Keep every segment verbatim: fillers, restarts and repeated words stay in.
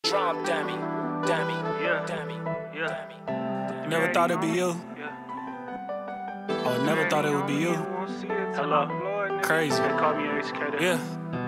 Drum dummy, dummy, Yeah. dummy, Yeah. dummy. Never thought it'd be you. Yeah. Oh, never thought it would be you. Hello. Crazy. They call me educated. Yeah.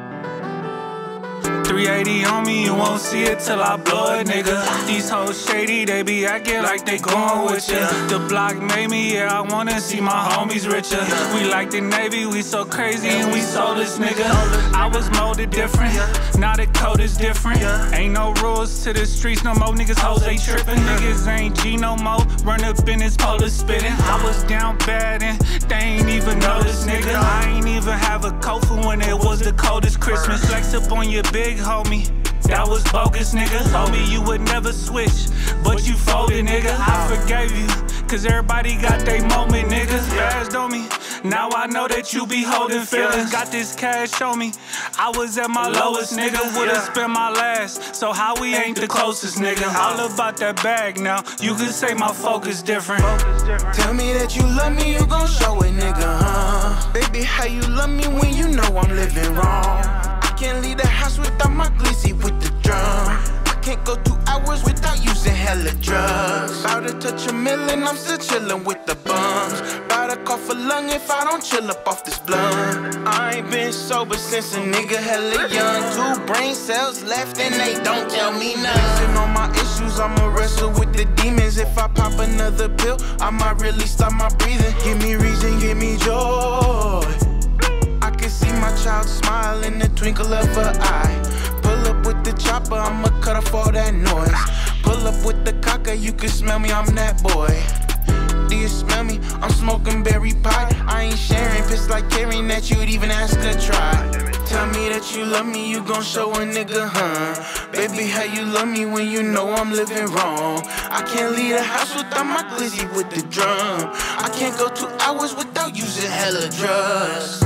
three eighty on me, you won't see it till I blow it, nigga. These hoes shady, they be acting like they going with ya. The block made me, yeah, I wanna see my homies richer. We like the Navy, we so crazy and we sold this nigga. I was molded different, now the code is different. Ain't no rules to the streets, no more niggas, hoes, they trippin'. Niggas ain't G no more, run up in this pole spittin'. I was down bad and they ain't even notice, nigga. I ain't even have a coat for when it was the coldest Christmas. Flex up on your big homie, that was bogus, nigga. Told me you would never switch, but you folded, nigga. I forgave you, cause everybody got they moment, nigga. Spazzed on me, now I know that you be holding feelings. Got this cash on me, I was at my lowest, nigga. Would've spent my last, so how we ain't the closest, nigga. All about that bag now, you could say my focus different. Tell me that you love me, you gon' show it, nigga, huh? Baby, how you love me when you know I'm living wrong? Can't leave the house without my glizzy with the drum. I can't go two hours without using hella drugs. About to touch a million, I'm still chillin' with the bums. About to cough a lung if I don't chill up off this blunt. I ain't been sober since a nigga hella young. Two brain cells left and they don't tell me nothing. On my issues, I'ma wrestle with the demons. If I pop another pill, I might really stop my breathing. Give me reason, give me joy. See my child smile in the twinkle of her eye. Pull up with the chopper, I'ma cut off all that noise. Pull up with the cocker, you can smell me, I'm that boy. Do you smell me? I'm smoking berry pie. I ain't sharing, piss like carrying that you'd even ask to try. Tell me that you love me, you gon' show a nigga, huh? Baby, how you love me when you know I'm living wrong? I can't leave the house without my glizzy with the drum. I can't go two hours without using hella drugs.